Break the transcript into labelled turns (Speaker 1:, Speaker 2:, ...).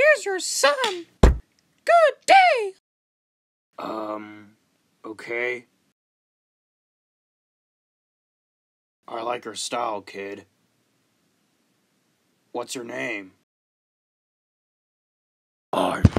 Speaker 1: here's your son. Good day.
Speaker 2: Okay. I like her style, kid. What's her name?
Speaker 3: I'm